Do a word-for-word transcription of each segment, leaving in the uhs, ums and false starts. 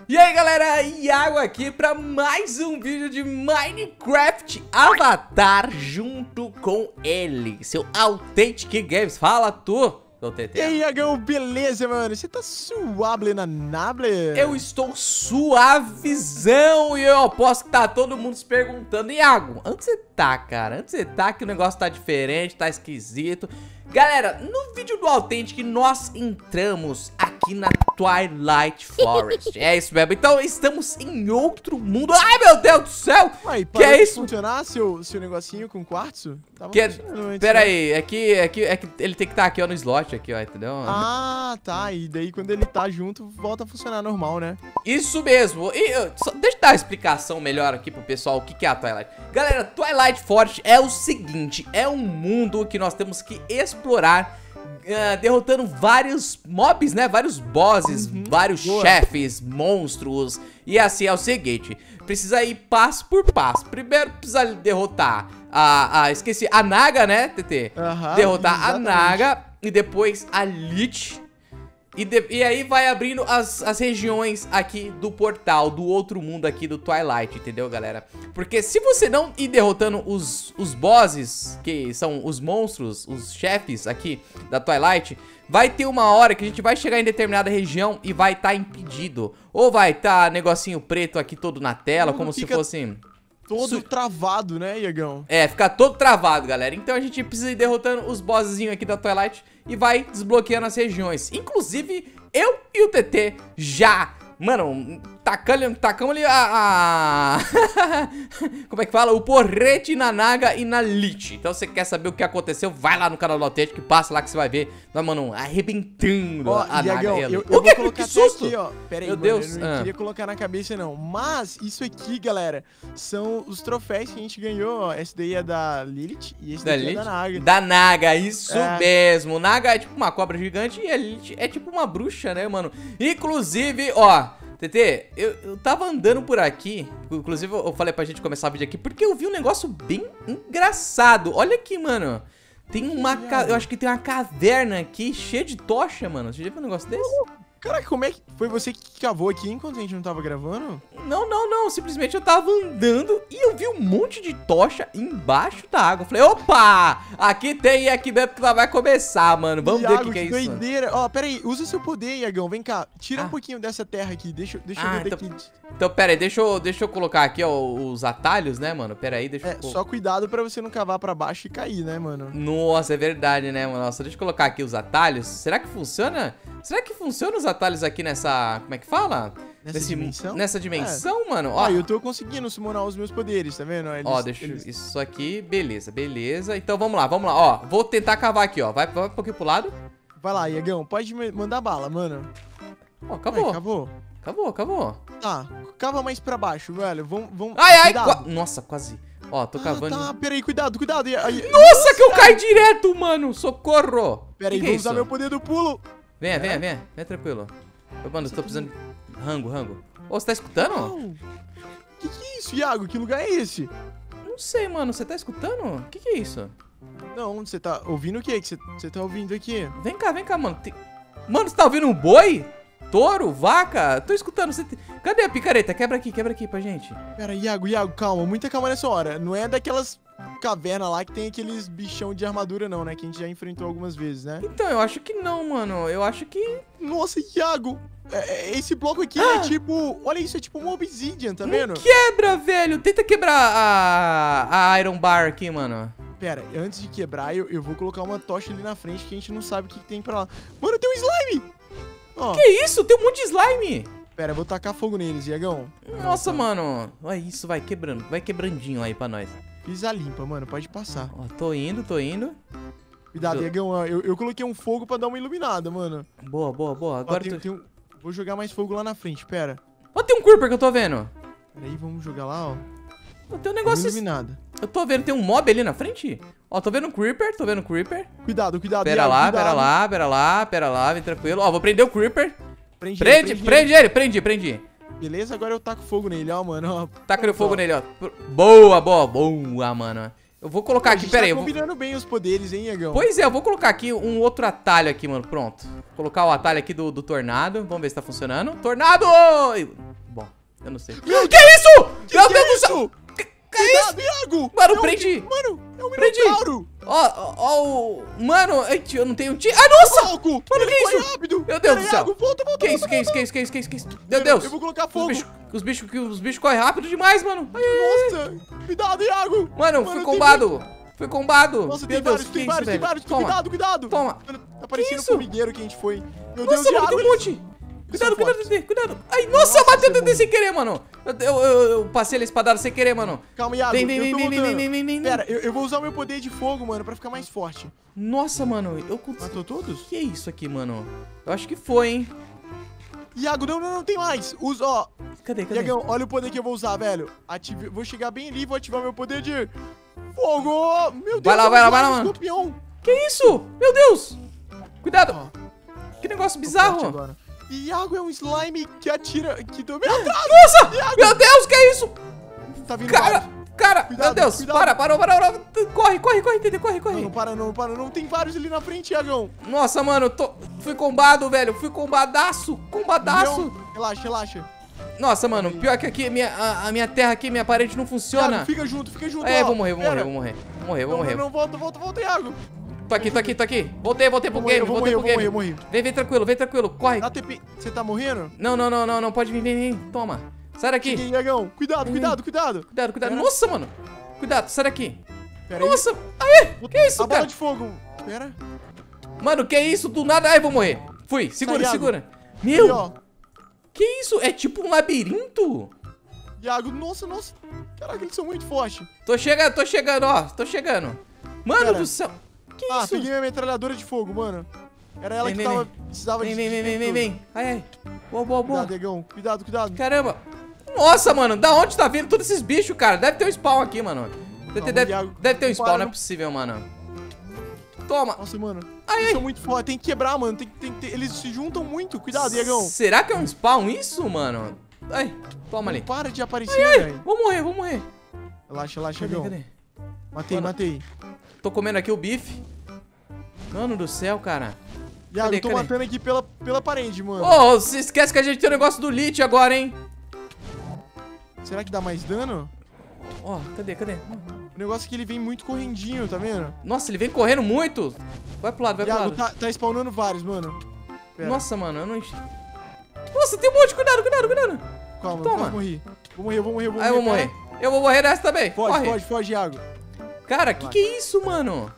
E aí galera, Iago aqui para mais um vídeo de Minecraft Avatar junto com ele, seu Authentic Games. Fala tu, seu T T. E aí, Iagão, beleza, mano? Você tá suave na nable? Eu estou suavizão e eu aposto que tá todo mundo se perguntando: Iago, onde você tá, cara? Onde você tá que o negócio tá diferente, tá esquisito? Galera, no vídeo do Authentic nós entramos aqui na Twilight Forest. É isso mesmo, então estamos em outro mundo. Ai, meu Deus do céu! Ué, que é isso? Funcionar seu, seu negocinho com quartzo? Tava Que é... antes, Pera né? aí, é que, é, que, é que ele tem que estar aqui ó, no slot, aqui, ó, entendeu? Ah, tá. E daí quando ele tá junto, volta a funcionar normal, né? Isso mesmo. E, uh, só, deixa eu dar uma explicação melhor aqui pro pessoal o que, que é a Twilight. Galera, Twilight Forest é o seguinte: é um mundo que nós temos que explorar, uh, derrotando vários mobs, né? Vários bosses, Uhum, vários boa. chefes, monstros. E assim é o seguinte: precisa ir passo por passo. Primeiro precisa derrotar a, a esqueci, a Naga, né, T T? Aham, derrotar a exatamente. Naga e depois a Lich. E, de, e aí vai abrindo as, as regiões aqui do portal, do outro mundo aqui do Twilight, entendeu, galera? Porque se você não ir derrotando os, os bosses, que são os monstros, os chefes aqui da Twilight, vai ter uma hora que a gente vai chegar em determinada região e vai estar tá impedido. Ou vai estar tá negocinho preto aqui todo na tela, Tudo como se fica fosse... Todo Su- travado, né, Iagão? É, fica todo travado, galera. Então a gente precisa ir derrotando os bossezinhos aqui da Twilight e vai desbloqueando as regiões. Inclusive, eu e o T T já, mano, tacamos, tacamos ali a... a... Como é que fala? O porrete na Naga e na Lich. Então você quer saber o que aconteceu, vai lá no canal do Authentic, passa lá que você vai ver. Nós, mano, arrebentando Ó, a Naga Iagão, e a eu, Lich. eu O que? vou colocar Que até susto! aqui, ó. Pera aí, Meu mano, Deus, eu não ah. queria colocar na cabeça, não. Mas isso aqui, galera, são os troféus que a gente ganhou, ó. Esse daí é da Lilith e esse Da daqui Lich? é da Naga. Da Naga, isso É. mesmo. Naga é tipo uma cobra gigante e a Lich é tipo uma bruxa, né, mano? Inclusive, ó, T T, eu, eu tava andando por aqui. Inclusive, eu falei pra gente começar o vídeo aqui porque eu vi um negócio bem engraçado. Olha aqui, mano. Tem uma... ca- Eu acho que tem uma caverna aqui cheia de tocha, mano. Você já viu um negócio desse? Caraca, como é que... Foi você que cavou aqui enquanto a gente não tava gravando? Não, não, não. Simplesmente eu tava andando e eu vi um monte de tocha embaixo da água. Eu falei, opa! Aqui tem, aqui mesmo que vai começar, mano. Vamos ver o Iago, que, que é isso. doideira. Ó, pera aí. Usa seu poder, Iagão. Vem cá. Tira Ah. um pouquinho dessa terra aqui. Deixa, deixa Ah, eu ver então- daqui. Então, pera aí, deixa eu, deixa eu colocar aqui, ó, os atalhos, né, mano? Pera aí, deixa É, eu... só cuidado pra você não cavar pra baixo e cair, né, mano? Nossa, é verdade, né, mano? Nossa, deixa eu colocar aqui os atalhos. Será que funciona? Será que funciona os atalhos aqui nessa... Como é que fala? Nessa Nesse- dimensão? Nessa dimensão, mano? Ó, Ó, eu tô conseguindo summonar os meus poderes, tá vendo? Eles- ó, deixa eu... eles- Isso aqui, beleza, beleza. Então, vamos lá, vamos lá. Ó, vou tentar cavar aqui, ó. Vai, vai um pouquinho pro lado. Vai lá, Iagão. Pode me mandar bala, mano. Ó, Ai, acabou. acabou. Acabou, acabou. Tá, cava mais pra baixo, velho. Vamos, vamos. Ai, ai, cuidado. qua- nossa, quase. Ó, tô Ah, cavando... tá, peraí, cuidado, cuidado. E- aí- Nossa, que eu caí direto, mano. Socorro. Peraí, Que que vou é usar isso? meu poder do pulo. Venha, venha, venha. Venha tranquilo. Ô, mano, eu tô precisando... Rango, rango. Ô, você tá escutando? Au. Que que é isso, Iago? Que lugar é esse? Não sei, mano. Você tá escutando? O que que é isso? Não, você tá ouvindo o que que você- você tá ouvindo aqui? Vem cá, vem cá, mano. Tem- Mano, você tá ouvindo um boi? Touro? Vaca? Tô escutando. Você tem- Cadê a picareta? Quebra aqui, quebra aqui pra gente. Pera, Iago, Iago, calma, muita calma nessa hora. Não é daquelas cavernas lá que tem aqueles bichão de armadura, não, né? Que a gente já enfrentou algumas vezes, né? Então, eu acho que não, mano. Eu acho que... Nossa, Iago! é- é- esse bloco aqui Ah! é tipo. Olha isso, é tipo uma obsidian, tá vendo? Quebra, velho. Tenta quebrar a, a Iron Bar aqui, mano. Pera, antes de quebrar, eu, eu vou colocar uma tocha ali na frente que a gente não sabe o que, que tem pra lá. Mano, tem um slime! Ó, Que isso? Tem um monte de slime. pera, eu vou tacar fogo neles, Iagão. Nossa, mano. Olha isso, vai quebrando. Vai quebrandinho aí pra nós. Fiz a limpa, mano, pode passar. Ó, tô indo, tô indo. Cuidado, Eu- Iagão, ó, eu, eu coloquei um fogo pra dar uma iluminada, mano. Boa, boa, boa. Ó, Agora tem, tô... tem um- Vou jogar mais fogo lá na frente, pera. Ó, tem um Creeper que eu tô vendo. Pera aí, vamos jogar lá, ó. Ó, tem um Uma negócio... iluminada. Eu tô vendo, tem um mob ali na frente. Ó, tô vendo um Creeper, tô vendo um Creeper. Cuidado, cuidado, Pera Iago, lá, cuidado. pera lá, pera lá, pera lá, vem tranquilo. Ó, vou prender o Creeper. Prende, Prende, ele, prende ele, prendi, prendi. ele. Beleza, agora eu taco fogo nele, ó, mano, ó. Taca o Pronto, fogo ó. nele, ó. Boa, boa, boa, mano. Eu vou colocar A aqui, gente pera aí. tá Eu vou... combinando bem os poderes, hein, Iagão? Pois é, eu vou colocar aqui um outro atalho aqui, mano. Pronto. Vou colocar o atalho aqui do, do tornado. Vamos ver se tá funcionando. Tornado! Eu não sei. Meu Que isso? Que Meu que Deus é do céu! isso? Que, que é isso? Cuidado, Iago! Mano, É um- prendi. Mano, é um Prendi. minotauro! Ó, ó, ó, o... Mano, ai, tio, eu não tenho tiro. Ah, nossa! Louco! Mano, Ele que foi isso? rápido! Meu Deus Pera do aí, céu. Iago, volta, volta, Que isso, volta, que isso, volta. que isso, que isso, que isso, que isso? Meu Pera, Deus! Eu vou colocar Os fogo! bichos, os bichos, que os bichos correm rápido demais, mano. Ai, ai, ai. Nossa! Cuidado, Iago! Mano, fui tem combado. Fui combado. muito- Nossa, Meu tem Deus, vários, que tem isso, vários, tem velho? vários! Toma. Cuidado, cuidado! Toma. Mano, tá parecendo isso? um formigueiro que a gente foi. Meu Nossa, Deus, mano, Iago! tem um monte. Cuidado, são cuidado, fortes. Tê, cuidado. Ai, nossa, Nossa, bateu você é Tê, bom. sem querer, mano. Eu, eu, eu, eu passei ele espadado sem querer, mano. Calma, Iago, Vem, vem, eu vem, tô vem, vem, voltando. vem, vem, vem, vem. Pera, eu, eu vou usar o meu poder de fogo, mano, pra ficar mais forte. Nossa, mano, eu consegui. Matou todos? Que é isso aqui, mano? Eu acho que foi, hein? Iago, não, não, não, tem mais. Usa, ó. Cadê, cadê? Iagão, olha o poder que eu vou usar, velho. Ative... Vou chegar bem ali e vou ativar meu poder de fogo. Meu Deus, Vai lá, é um vai lá, vai lá, slime mano. escorpião. Que isso? Meu Deus! Cuidado! Ó, Que negócio tô forte bizarro! agora. E Iago é um slime que atira, que também atrás. Nossa! Meu Deus, que é isso? Tá vindo Cara! vários. Cara! Cuidado, Meu Deus! cuidado. Para, parou, parou, parou! Corre, corre, corre, Tê, corre, Não, corre! não para, não, não para, não. Tem vários ali na frente, Iagão. Nossa, mano, eu tô... fui combado, velho! Fui combadaço! Combadaço! Não, Relaxa, relaxa. Nossa, mano, pior que aqui, minha, a, a minha terra aqui, minha parede não funciona. Iago, fica junto, fica junto. É, ó. vou morrer, vou Pera. morrer, vou morrer. Vou morrer, vou Não, morrer. não, não, volta, volta, volta, Iago. Tô aqui, tô aqui, tô aqui. Voltei, voltei pro Eu vou morrer, game, eu vou voltei morrer, pro eu vou game. morrer, eu morri. Vem, vem tranquilo, vem tranquilo. Corre. Dá T P. Você tá morrendo? Não, não, não, não, não. Pode vir, vem, vem. Toma. Sai daqui. Cheguei, Iagão. Cuidado, cuidado, cuidado. Cuidado, cuidado. Pera. Nossa, mano. Cuidado, sai daqui. Pera aí. Nossa. Aê, que isso, A bola cara? de fogo. Pera. Mano, que isso? Do nada. Ai, vou morrer. Fui. Segura, Iago. segura. Aí, Meu, ó. que isso? É tipo um labirinto? Iago, nossa, nossa. Caraca, eles são muito fortes. Tô chegando, tô chegando, ó. Tô chegando. Mano Pera. do céu. Que Ah, isso? peguei minha metralhadora de fogo, mano. Era ela Vem, que vem, tava, vem. precisava Vem, de... vem, vem, vem, vem, vem. Ai, ai. Boa, boa, boa. Cuidado, Iagão. Cuidado, cuidado. Caramba. Nossa, mano, da onde tá vindo todos esses bichos, cara? Deve ter um spawn aqui, mano. Deve, ter, Calma, deve, Iago. deve ter um Não spawn, para, não é não. possível, mano. Toma. Nossa, mano. Ai, Eles ai. são muito fortes. Tem que quebrar, mano. Tem, tem, tem- eles se juntam muito. Cuidado, Iagão. Será que é um spawn isso, mano? Ai, toma ali. Não para de aparecer, velho. Vou morrer, vou morrer. Relaxa, relaxa, Cadê, Iagão. cadê? Matei, Mano. matei. Tô comendo aqui o bife. Mano do céu, cara. Iago, Cadê, tô cadê? matando aqui pela, pela parede, mano. Ô, você esquece que a gente tem o negócio do lit agora, hein? Será que dá mais dano? Ó, cadê, cadê? O negócio é que ele vem muito correndinho, tá vendo? Nossa, ele vem correndo muito. Vai pro lado, vai pro Iago, lado. tá, tá spawnando vários, mano. Pera, Nossa, mano, eu não... enx- Nossa, tem um monte. Cuidado, cuidado, cuidado. calma, toma. eu quase morri. Vou morrer, vou morrer, vou Aí eu vou morrer. morrer. Eu vou morrer nessa também. Pera. Foge, Corre. foge, foge, Iago. Cara, que que é isso, mano?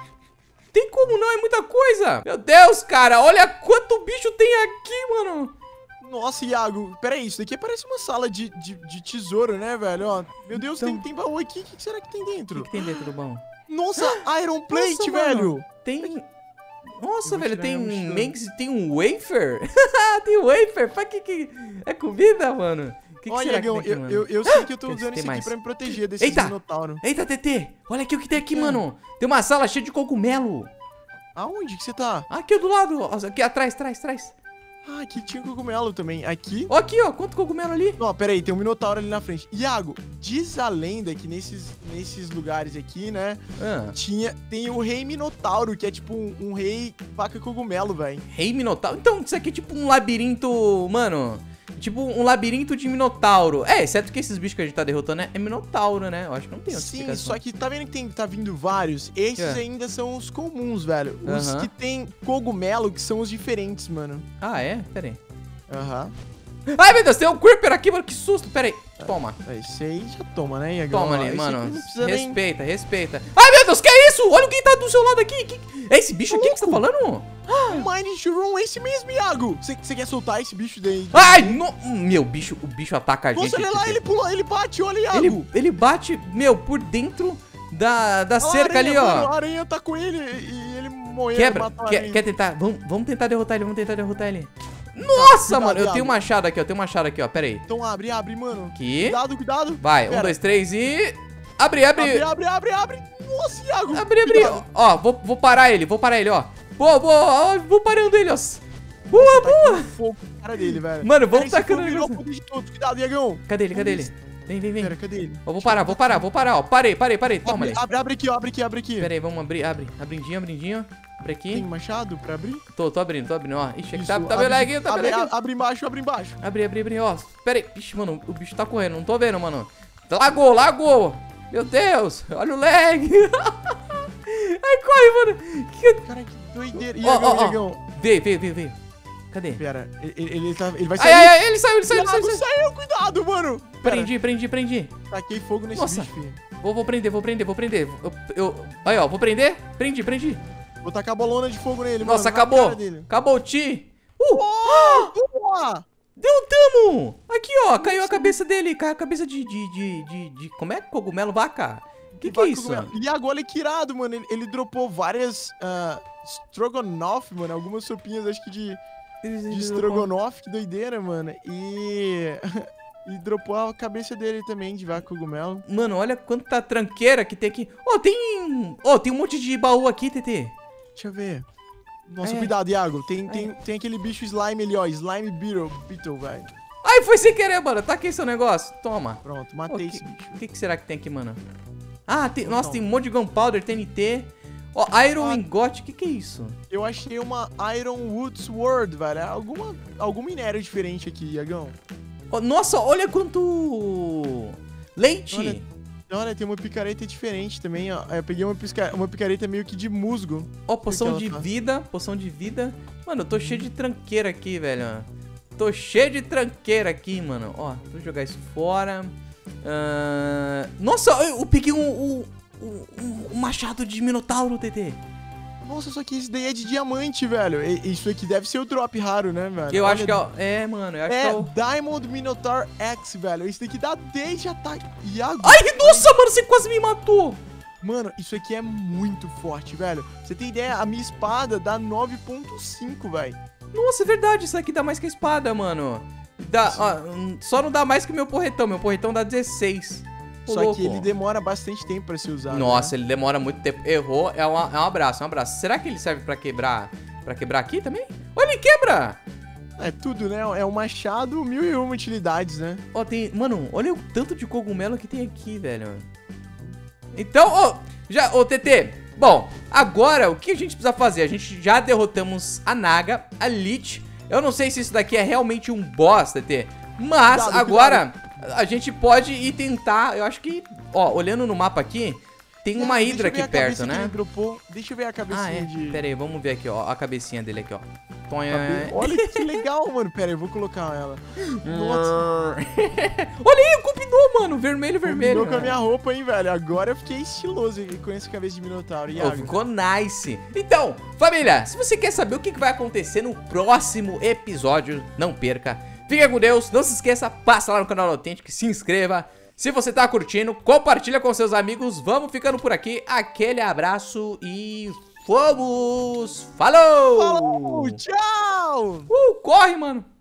Tem como não, é muita coisa. Meu Deus, cara, olha quanto bicho tem aqui, mano. Nossa, Iago, pera aí, isso daqui parece uma sala de, de, de tesouro, né, velho? Ó, meu Deus, Então. tem, tem baú aqui, o que, que será que tem O dentro? que, que tem dentro do baú? Nossa, Iron Plate, Nossa, velho! mano, tem... Nossa, Vou velho, tirar tem minha mochila. Manx, tem um wafer. Tem um wafer. Pra que que... É comida, mano? O que, que Olha, será que Iagão, tem aqui, eu, mano? eu, eu sei que eu tô Tem- usando tem isso mais. aqui pra me proteger desses Eita! minotauros. Eita, T T, olha aqui o que tem aqui, que é? mano. Tem uma sala cheia de cogumelo. Aonde que você tá? Aqui do lado, ó, aqui atrás, atrás, atrás. Ah, aqui tinha cogumelo também. Aqui? Ó aqui, ó, quanto cogumelo ali. Ó, pera aí, tem um minotauro ali na frente. Iago, diz a lenda que nesses, nesses lugares aqui, né, Ah, tinha, tem o rei minotauro, que é tipo um, um rei vaca cogumelo, velho. Rei Minotauro. Então, isso aqui é tipo um labirinto, mano. Tipo um labirinto de Minotauro. É, exceto que esses bichos que a gente tá derrotando é, é Minotauro, né? Eu acho que não tem outra Sim, explicação. só que tá vendo que tem, tá vindo vários? Esses É. ainda são os comuns, velho. Os Aham. que tem cogumelo, que são os diferentes, mano. Ah, é? Pera aí. Aham. Ai, meu Deus, tem um Creeper aqui, mano. Que susto. Pera aí. Toma. Esse aí já toma, né, Iagão? Toma Ó, ali, esse mano. aqui não precisa nem- Respeita, respeita. Ai, meu Deus, que é isso? Olha quem tá do seu lado aqui. Que... É esse bicho aqui que você tá falando? O Mine Shroom, esse mesmo, Iago. Você quer soltar esse bicho daí? Ai, no... Meu, bicho, o bicho ataca a gente. Nossa, ele lá, ele pula, ele bate, olha, Iago. ele, ele bate, meu, por dentro da, da Olha a cerca aranha, ali, ó. mano, a aranha tá com ele e ele morreu. Quebra. matou a Quer, aranha. quer tentar? Vamos, vamos tentar derrotar ele, vamos tentar derrotar ele. Nossa, cuidado, mano, eu Iago. tenho um machado aqui, ó. Tenho um machado aqui, ó. Pera aí. Então abre, abre, mano. Aqui. Cuidado, cuidado. Vai, um, Pera. dois, três e. Abre, abre. Abre, abre, abre, abre. Nossa, Iago. Abre, abre. Cuidado. Ó, vou, vou parar ele, vou parar ele, ó. Boa, boa, ó, vou parando ele, ó. Boa, boa. Fogo na cara dele, velho. Mano, vamos Esse tacando fogo ele. virou o poder de todos. Cuidado, Iagão. Cadê ele, cadê ele? Vem, vem, vem. Pera, cadê ele? Eu vou parar, vou parar, vou parar, ó. Parei, parei, parei. Toma Abre, ali. abre, abre aqui, ó, abre aqui, abre aqui. Pera aí, vamos abrir, abre. Abrindinho, abrindinho. Abre aqui. Tem machado pra abrir? Tô, tô abrindo, tô abrindo, ó. Ixi, aqui Isso, tá, tá meio abre- leguinho, tá meio abre, leguinho. abre embaixo, abre embaixo. Abri, abri, abri, ó. Pera aí. Ixi, mano, o bicho tá correndo, não tô vendo, mano. Lagou, lagou. Meu Deus, olha o lag. Ai, corre, mano. Que... Cara, que doideira. Ó, Iagão, ó, ó. Iagão. Veio, veio, veio, veio. Cadê? Pera, ele, ele, tá, ele vai Ai, sair. ai, ai, ele saiu, ele saiu, ele saiu, Iago, ele saiu. saiu, cuidado, mano. Pera, Prendi, prendi, prendi. taquei fogo nesse Nossa. bicho, filho. Vou, vou prender, vou prender, vou prender. Eu, eu... Aí, ó, vou prender. Prendi, prendi. Vou tacar a bolona de fogo nele, Nossa, mano. na acabou. cara dele. Acabou o ti. Uh! Boa! Deu dano! Aqui, ó, caiu a cabeça dele. Caiu a cabeça de, de, de, de, de- como é? Cogumelo vaca? Que que é Vai, isso? cogumelo. E agora ele que irado, mano. Ele, ele dropou várias ah, Strogonoff, mano. Algumas sopinhas, acho que de, de Strogonoff. Que doideira, mano. E... e dropou a cabeça dele também, de vaca cogumelo. Mano, olha quanta tranqueira que tem aqui. Ó, tem... Ó, tem um monte de baú aqui, T T. Deixa eu ver. Nossa, É. cuidado, Iago. Tem, tem, tem aquele bicho slime ali, ó. Slime Beetle, Beetle, velho. Ai, foi sem querer, mano. Tá aqui seu negócio. Toma. Pronto, Ó, matei que- esse bicho. O que, que será que tem aqui, mano? Ah, tem... Nossa, Não. tem um monte de Gunpowder, T N T. Ó, Iron Ah. Ingot. O que que é isso? Eu achei uma Iron Wood Sword, velho. É Alguma, algum minério diferente aqui, Iagão. Ó, nossa, olha quanto... Leite. Olha. Olha, tem uma picareta diferente também, ó. Eu peguei uma, pisca... uma picareta meio que de musgo. Ó, poção ela de faz? vida, poção de vida. Mano, eu tô cheio de tranqueira aqui, velho. Tô cheio de tranqueira aqui, mano. Ó, vou jogar isso fora. Ah, nossa, eu peguei um, um, um- um machado de minotauro, T T. Nossa, só que esse daí é de diamante, velho. E- Isso aqui deve ser o drop raro, né, velho? Eu Olha, acho que é... o- É, mano, eu acho que é É o... Diamond Minotaur X, velho. Esse daqui dá dez de ataque. Iago. Ai, nossa, mano, você quase me matou. Mano, isso aqui é muito forte, velho. Você tem ideia? A minha espada dá nove ponto cinco, velho. Nossa, é verdade, isso aqui dá mais que a espada, mano. Dá, ó, hum, só não dá mais que o meu porretão. Meu porretão dá dezesseis. Ô, Só louco. que ele demora bastante tempo pra ser usado. Nossa, né? ele demora muito tempo. Errou, é, uma- é um abraço, é um abraço. Será que ele serve pra quebrar, pra quebrar aqui também? Olha, ele quebra! É tudo, né? É um machado, mil e uma utilidades, né? Ó, tem... Mano, olha o tanto de cogumelo que tem aqui, velho. Então, ó, já, ô, T T, bom, agora o que a gente precisa fazer? A gente já derrotamos a Naga, a Lich. Eu não sei se isso daqui é realmente um boss, T T, mas Cuidado, agora a gente pode ir tentar, eu acho que, ó, olhando no mapa aqui, tem uma Deixa eu hidra ver aqui a cabeça perto, que né? ele dropou. Deixa eu ver a cabecinha Ah, é? de... Pera aí, vamos ver aqui, ó, a cabecinha dele aqui, ó. Tonha. Cabe- Olha que legal, mano. Pera aí, eu vou colocar ela. Nossa, Olha aí, combinou, mano, vermelho, vermelho. combinou com a minha roupa, hein, velho. Agora eu fiquei estiloso com essa cabeça de Minotauro. Oh, Iago. ficou nice. Então, família, se você quer saber o que que vai acontecer no próximo episódio, não perca. Fica com Deus, não se esqueça, passa lá no canal Autêntico, se inscreva. Se você tá curtindo, compartilha com seus amigos. Vamos ficando por aqui. Aquele abraço e fomos! Falou! Falou, tchau! Uh, corre, mano!